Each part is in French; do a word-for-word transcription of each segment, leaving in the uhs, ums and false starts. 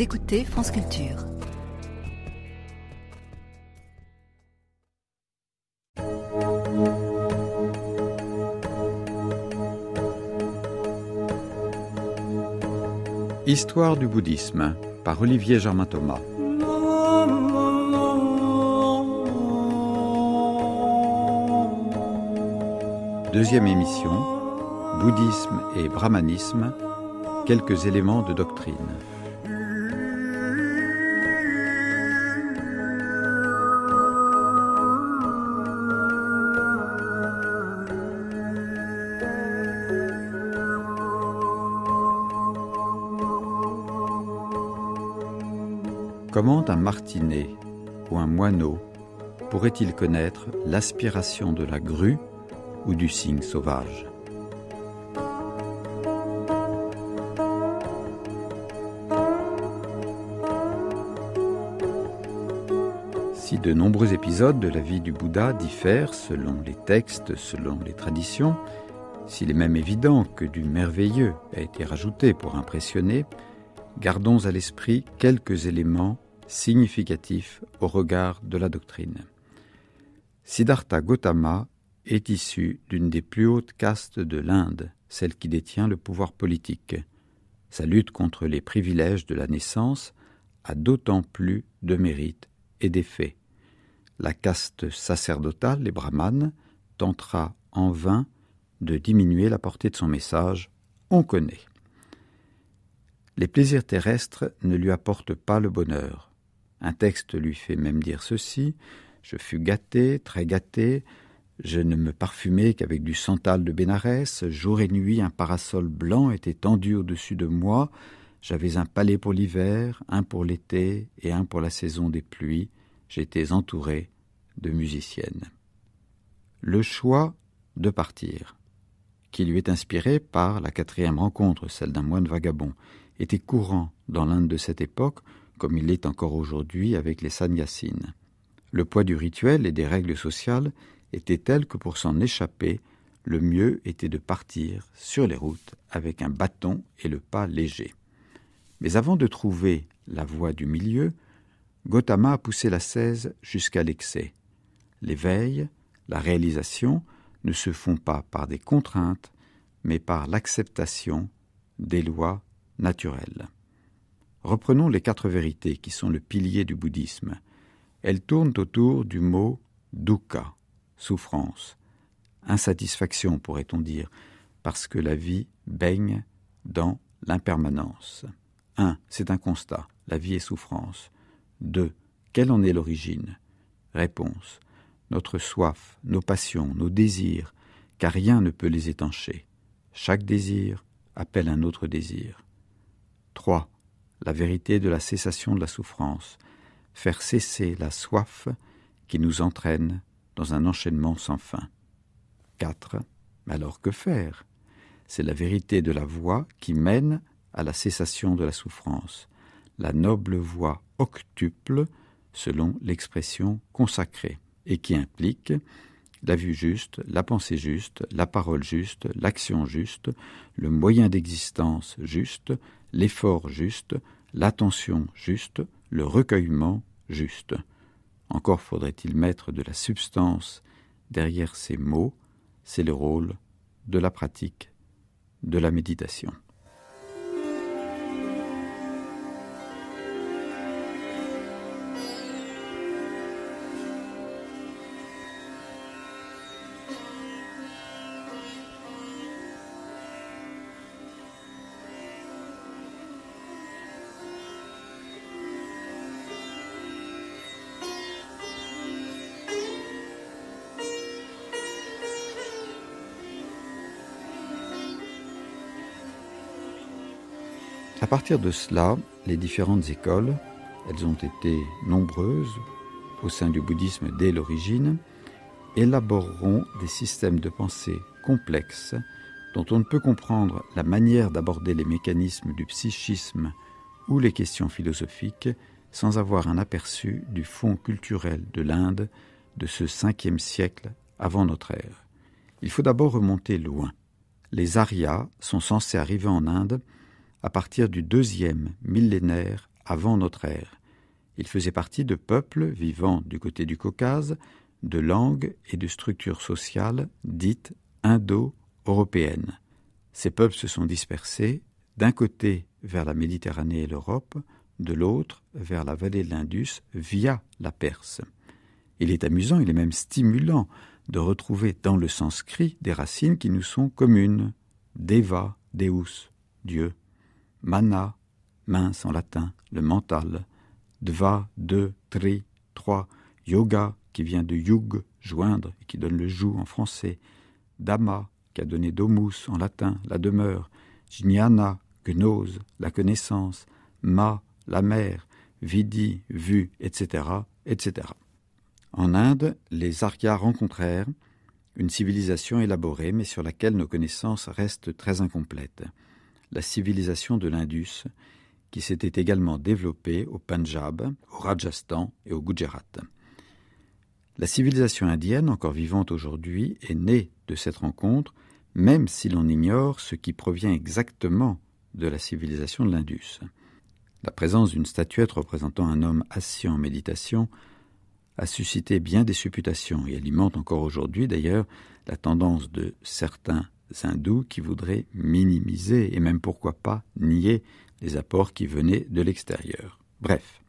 Vous écoutez France Culture. Histoire du bouddhisme par Olivier Germain-Thomas. Deuxième émission, Bouddhisme et Brahmanisme, quelques éléments de doctrine. Comment un martinet ou un moineau pourrait-il connaître l'aspiration de la grue ou du cygne sauvage ? Si de nombreux épisodes de la vie du Bouddha diffèrent selon les textes, selon les traditions, s'il est même évident que du merveilleux a été rajouté pour impressionner, gardons à l'esprit quelques éléments significatifs au regard de la doctrine. Siddhartha Gautama est issu d'une des plus hautes castes de l'Inde, celle qui détient le pouvoir politique. Sa lutte contre les privilèges de la naissance a d'autant plus de mérite et d'effet. La caste sacerdotale, les brahmanes, tentera en vain de diminuer la portée de son message, on connaît. Les plaisirs terrestres ne lui apportent pas le bonheur. Un texte lui fait même dire ceci : « Je fus gâté, très gâté, je ne me parfumais qu'avec du santal de Bénarès, jour et nuit un parasol blanc était tendu au-dessus de moi, j'avais un palais pour l'hiver, un pour l'été et un pour la saison des pluies, j'étais entouré de musiciennes. » Le choix de partir, qui lui est inspiré par la quatrième rencontre, celle d'un moine vagabond, était courant dans l'Inde de cette époque, comme il l'est encore aujourd'hui avec les sannyasines. Le poids du rituel et des règles sociales était tel que pour s'en échapper, le mieux était de partir sur les routes avec un bâton et le pas léger. Mais avant de trouver la voie du milieu, Gautama a poussé l'ascèse jusqu'à l'excès. L'éveil, la réalisation ne se font pas par des contraintes, mais par l'acceptation des lois naturelles. Reprenons les quatre vérités qui sont le pilier du bouddhisme. Elles tournent autour du mot dukkha, souffrance, insatisfaction pourrait-on dire, parce que la vie baigne dans l'impermanence. un. C'est un constat, la vie est souffrance. deux. Quelle en est l'origine ? Réponse. Notre soif, nos passions, nos désirs, car rien ne peut les étancher. Chaque désir appelle un autre désir. trois. La vérité de la cessation de la souffrance, faire cesser la soif qui nous entraîne dans un enchaînement sans fin. quatre. Alors que faire ? C'est la vérité de la voie qui mène à la cessation de la souffrance, la noble voie octuple, selon l'expression consacrée, et qui implique la vue juste, la pensée juste, la parole juste, l'action juste, le moyen d'existence juste, l'effort juste, l'attention juste, le recueillement juste. Encore faudrait-il mettre de la substance derrière ces mots, c'est le rôle de la pratique, de la méditation. À partir de cela, les différentes écoles, elles ont été nombreuses au sein du bouddhisme dès l'origine, élaboreront des systèmes de pensée complexes dont on ne peut comprendre la manière d'aborder les mécanismes du psychisme ou les questions philosophiques sans avoir un aperçu du fond culturel de l'Inde de ce cinquième siècle avant notre ère. Il faut d'abord remonter loin. Les Aryas sont censés arriver en Inde à partir du deuxième millénaire avant notre ère. Ils faisaient partie de peuples vivant du côté du Caucase, de langues et de structures sociales dites indo-européennes. Ces peuples se sont dispersés, d'un côté vers la Méditerranée et l'Europe, de l'autre vers la vallée de l'Indus via la Perse. Il est amusant, il est même stimulant de retrouver dans le sanskrit des racines qui nous sont communes. Deva, Deus, Dieu. Mana, mince en latin, le mental. Dva, deux, tri, trois. Yoga, qui vient de yug, joindre, et qui donne le joug en français. Dhamma, qui a donné domus en latin, la demeure. Jnana, gnose, la connaissance. Ma, la mer. Vidi, vue, et cetera, et cetera. En Inde, les Aryas rencontrèrent une civilisation élaborée, mais sur laquelle nos connaissances restent très incomplètes. La civilisation de l'Indus, qui s'était également développée au Pendjab, au Rajasthan et au Gujarat. La civilisation indienne, encore vivante aujourd'hui, est née de cette rencontre, même si l'on ignore ce qui provient exactement de la civilisation de l'Indus. La présence d'une statuette représentant un homme assis en méditation a suscité bien des supputations et alimente encore aujourd'hui d'ailleurs la tendance de certains hindous qui voudraient minimiser et même pourquoi pas nier les apports qui venaient de l'extérieur. Bref,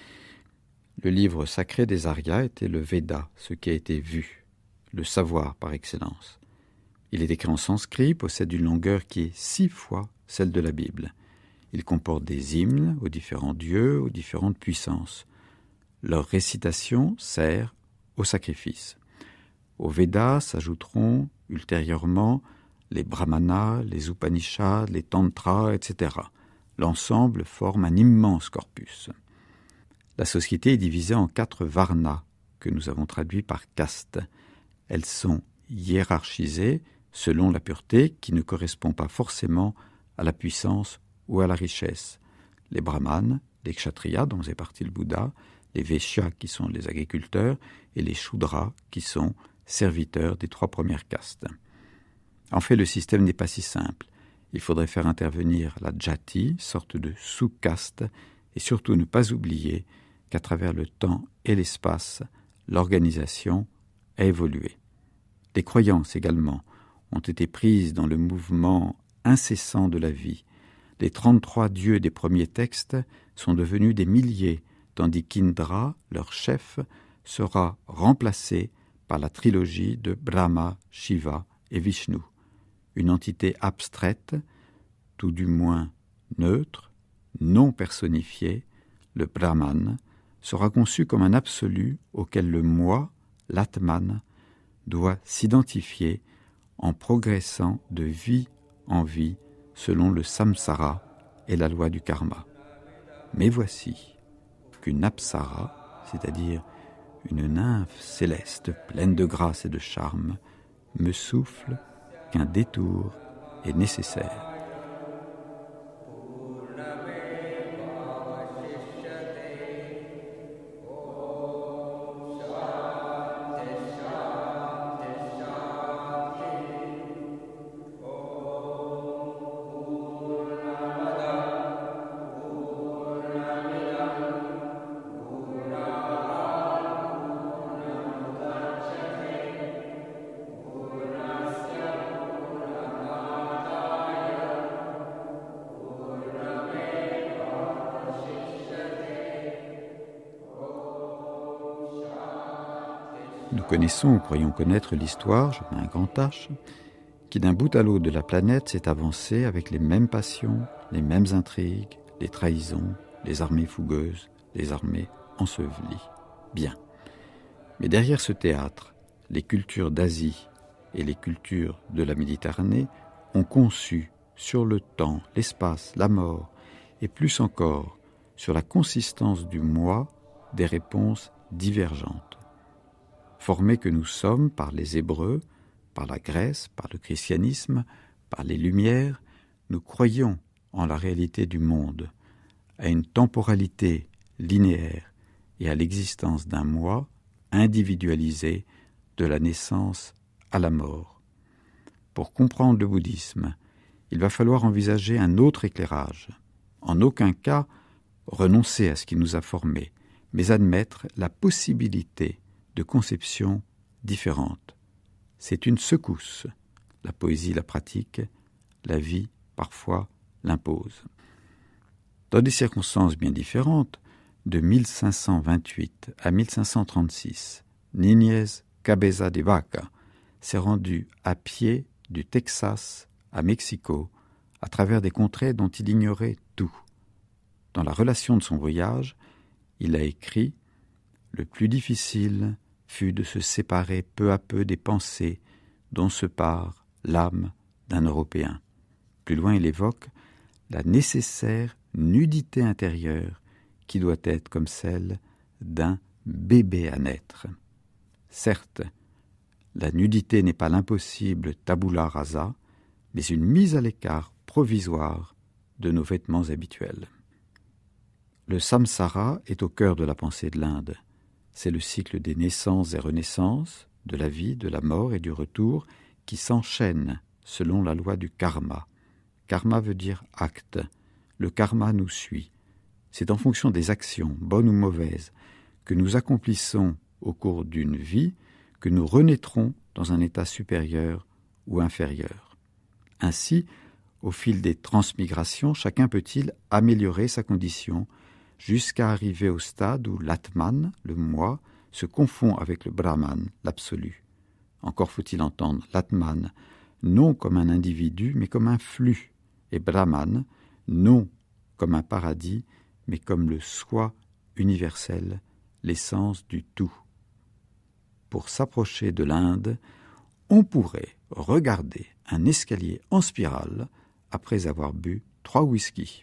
le livre sacré des Aryas était le Veda, ce qui a été vu, le savoir par excellence. Il est écrit en sanskrit, possède une longueur qui est six fois celle de la Bible. Il comporte des hymnes aux différents dieux, aux différentes puissances. Leur récitation sert au sacrifice. Aux Védas s'ajouteront ultérieurement les Brahmanas, les Upanishads, les Tantras, et cetera. L'ensemble forme un immense corpus. La société est divisée en quatre varnas, que nous avons traduits par castes. Elles sont hiérarchisées selon la pureté qui ne correspond pas forcément à la puissance ou à la richesse. Les brahmanes, les kshatriyas, dont est parti le Bouddha, les vaishyas qui sont les agriculteurs et les shudras qui sont serviteurs des trois premières castes. En fait, le système n'est pas si simple. Il faudrait faire intervenir la jati, sorte de sous-caste, et surtout ne pas oublier qu'à travers le temps et l'espace, l'organisation a évolué. Les croyances également ont été prises dans le mouvement incessant de la vie. Les trente-trois dieux des premiers textes sont devenus des milliers, tandis qu'Indra, leur chef, sera remplacé par la trilogie de Brahma, Shiva et Vishnu. Une entité abstraite, tout du moins neutre, non personnifiée, le Brahman, sera conçu comme un absolu auquel le moi, l'Atman, doit s'identifier en progressant de vie en vie selon le samsara et la loi du karma. Mais voici qu'une apsara, c'est-à-dire une nymphe céleste pleine de grâce et de charme, me souffle qu'un détour est nécessaire. Nous connaissons ou croyons connaître l'histoire, je mets un grand H, qui d'un bout à l'autre de la planète s'est avancée avec les mêmes passions, les mêmes intrigues, les trahisons, les armées fougueuses, les armées ensevelies. Bien. Mais derrière ce théâtre, les cultures d'Asie et les cultures de la Méditerranée ont conçu sur le temps, l'espace, la mort, et plus encore sur la consistance du moi, des réponses divergentes. Formés que nous sommes par les Hébreux, par la Grèce, par le christianisme, par les Lumières, nous croyons en la réalité du monde, à une temporalité linéaire et à l'existence d'un moi individualisé de la naissance à la mort. Pour comprendre le bouddhisme, il va falloir envisager un autre éclairage. En aucun cas, renoncer à ce qui nous a formés, mais admettre la possibilité de conceptions différentes. C'est une secousse. La poésie la pratique, la vie, parfois, l'impose. Dans des circonstances bien différentes, de mille cinq cent vingt-huit à mille cinq cent trente-six, Niñez Cabeza de Vaca s'est rendu à pied du Texas à Mexico, à travers des contrées dont il ignorait tout. Dans la relation de son voyage, il a écrit « Le plus difficile fut de se séparer peu à peu des pensées dont se part l'âme d'un Européen. » Plus loin, il évoque la nécessaire nudité intérieure qui doit être comme celle d'un bébé à naître. Certes, la nudité n'est pas l'impossible tabula rasa, mais une mise à l'écart provisoire de nos vêtements habituels. Le samsara est au cœur de la pensée de l'Inde. C'est le cycle des naissances et renaissances, de la vie, de la mort et du retour qui s'enchaînent selon la loi du karma. Karma veut dire acte. Le karma nous suit. C'est en fonction des actions, bonnes ou mauvaises, que nous accomplissons au cours d'une vie que nous renaîtrons dans un état supérieur ou inférieur. Ainsi, au fil des transmigrations, chacun peut-il améliorer sa condition jusqu'à arriver au stade où l'Atman, le moi, se confond avec le Brahman, l'absolu. Encore faut-il entendre l'Atman non comme un individu, mais comme un flux, et Brahman non comme un paradis, mais comme le soi universel, l'essence du tout. Pour s'approcher de l'Inde, on pourrait regarder un escalier en spirale après avoir bu trois whisky.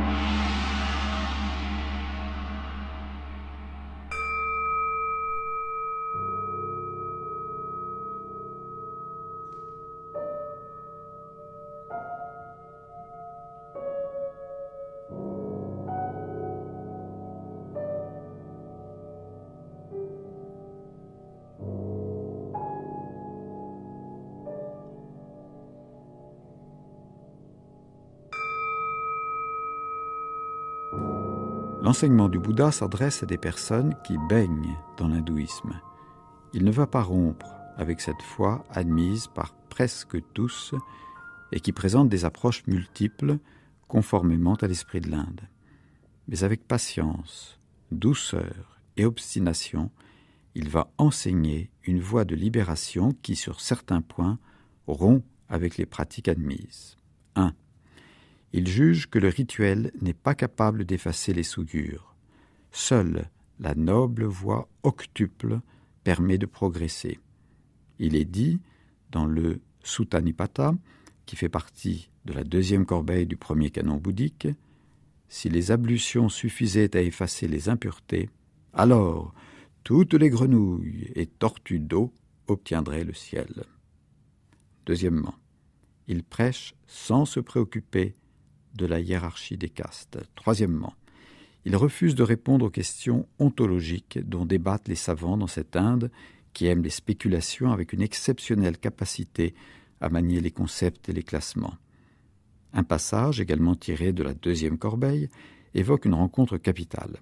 L'enseignement du Bouddha s'adresse à des personnes qui baignent dans l'hindouisme. Il ne va pas rompre avec cette foi admise par presque tous et qui présente des approches multiples conformément à l'esprit de l'Inde. Mais avec patience, douceur et obstination, il va enseigner une voie de libération qui, sur certains points, rompt avec les pratiques admises. un. Il juge que le rituel n'est pas capable d'effacer les souillures. Seule la noble voie octuple permet de progresser. Il est dit, dans le Sutta Nipata, qui fait partie de la deuxième corbeille du premier canon bouddhique, si les ablutions suffisaient à effacer les impuretés, alors toutes les grenouilles et tortues d'eau obtiendraient le ciel. Deuxièmement, il prêche sans se préoccuper de la hiérarchie des castes. Troisièmement, il refuse de répondre aux questions ontologiques dont débattent les savants dans cette Inde qui aime les spéculations avec une exceptionnelle capacité à manier les concepts et les classements. Un passage, également tiré de la deuxième corbeille, évoque une rencontre capitale.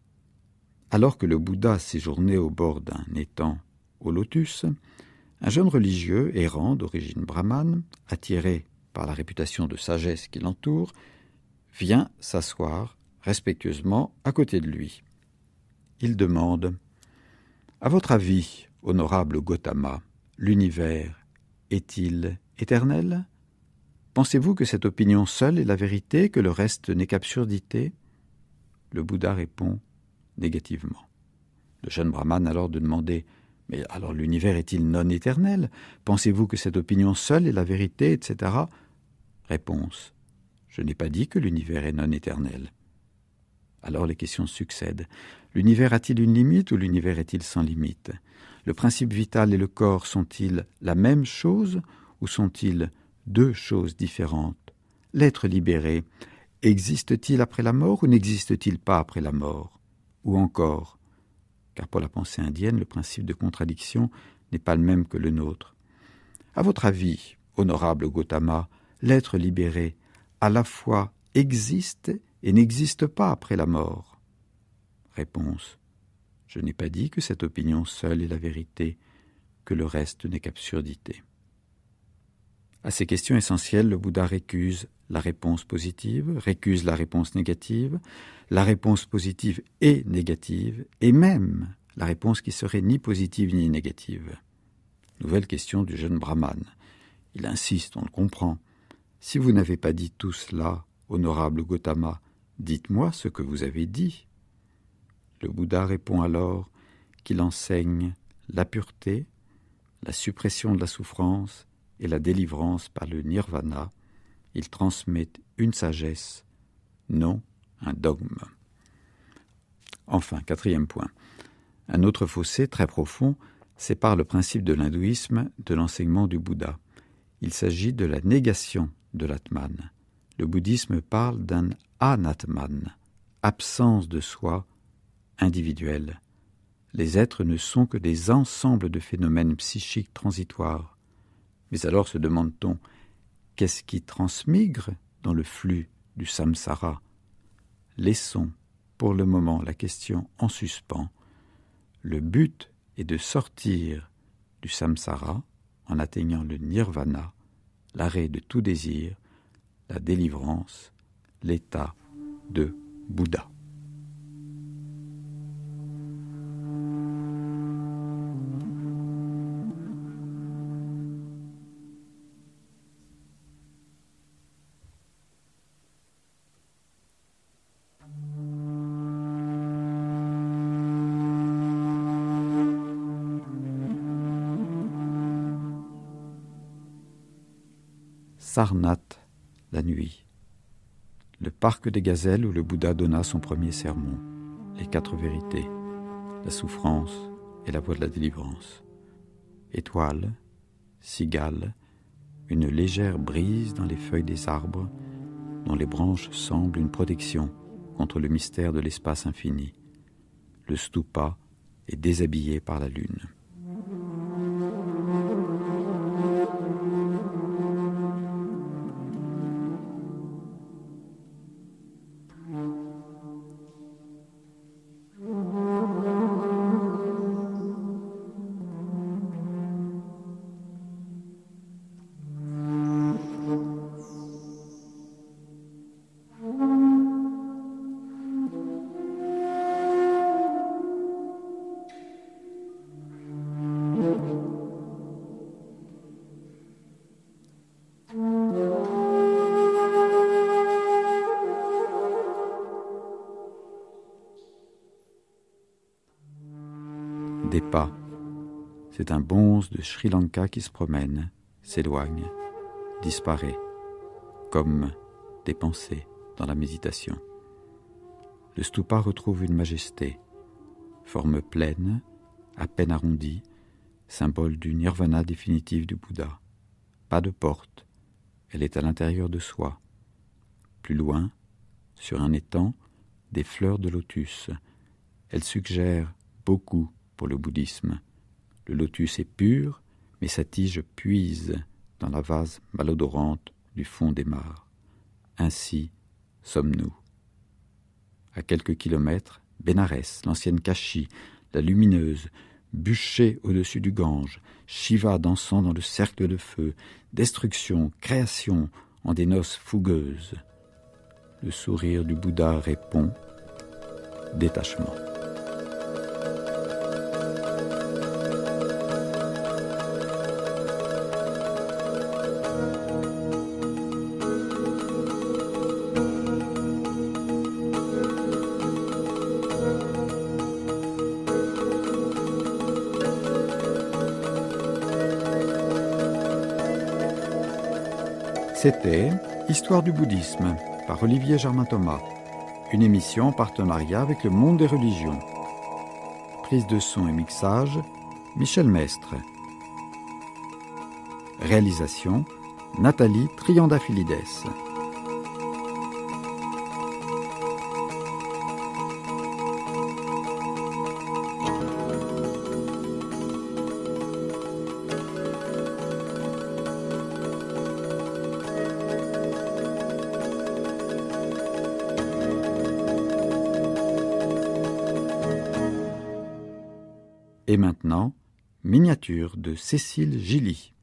Alors que le Bouddha séjournait au bord d'un étang au lotus, un jeune religieux errant d'origine brahmane, attiré par la réputation de sagesse qui l'entoure, vient s'asseoir respectueusement à côté de lui. Il demande « À votre avis, honorable Gautama, l'univers est-il éternel ? Pensez-vous que cette opinion seule est la vérité, que le reste n'est qu'absurdité ?» Le Bouddha répond négativement. Le jeune brahmane alors de demander « Mais alors l'univers est-il non éternel ? Pensez-vous que cette opinion seule est la vérité, et cetera » Réponse. Je n'ai pas dit que l'univers est non éternel. Alors les questions succèdent. L'univers a-t-il une limite ou l'univers est-il sans limite ? Le principe vital et le corps sont-ils la même chose ou sont-ils deux choses différentes ? L'être libéré existe-t-il après la mort ou n'existe-t-il pas après la mort ? Ou encore, car pour la pensée indienne, le principe de contradiction n'est pas le même que le nôtre. À votre avis, honorable Gautama, l'être libéré à la fois existe et n'existe pas après la mort. Réponse. Je n'ai pas dit que cette opinion seule est la vérité, que le reste n'est qu'absurdité. À ces questions essentielles, le Bouddha récuse la réponse positive, récuse la réponse négative, la réponse positive et négative, et même la réponse qui serait ni positive ni négative. Nouvelle question du jeune brahmane. Il insiste, on le comprend. Si vous n'avez pas dit tout cela, honorable Gautama, dites-moi ce que vous avez dit. Le Bouddha répond alors qu'il enseigne la pureté, la suppression de la souffrance et la délivrance par le nirvana. Il transmet une sagesse, non un dogme. Enfin, quatrième point. Un autre fossé très profond sépare le principe de l'hindouisme de l'enseignement du Bouddha. Il s'agit de la négation de l'Atman. Le bouddhisme parle d'un anatman, absence de soi individuel. Les êtres ne sont que des ensembles de phénomènes psychiques transitoires. Mais alors se demande-t-on, qu'est-ce qui transmigre dans le flux du samsara? Laissons pour le moment la question en suspens. Le but est de sortir du samsara en atteignant le nirvana, l'arrêt de tout désir, la délivrance, l'état de Bouddha. Sarnath, la nuit. Le parc des gazelles où le Bouddha donna son premier sermon. Les quatre vérités, la souffrance et la voie de la délivrance. Étoiles, cigales, une légère brise dans les feuilles des arbres, dont les branches semblent une protection contre le mystère de l'espace infini. Le stupa est déshabillé par la lune. Des pas. C'est un bonze de Sri Lanka qui se promène, s'éloigne, disparaît, comme des pensées dans la méditation. Le stupa retrouve une majesté, forme pleine, à peine arrondie, symbole du nirvana définitif du Bouddha. Pas de porte, elle est à l'intérieur de soi. Plus loin, sur un étang, des fleurs de lotus. Elle suggère beaucoup pour le bouddhisme. Le lotus est pur, mais sa tige puise dans la vase malodorante du fond des mares. Ainsi sommes-nous. À quelques kilomètres, Bénarès, l'ancienne Kashi, la lumineuse, bûcher au-dessus du Gange, Shiva dansant dans le cercle de feu, destruction, création en des noces fougueuses. Le sourire du Bouddha répond « détachement ». C'était Histoire du bouddhisme par Olivier Germain-Thomas, une émission en partenariat avec le Monde des religions. Prise de son et mixage, Michel Mestre. Réalisation, Nathalie Triandafilides. Et maintenant, miniature de Cécile Gilly.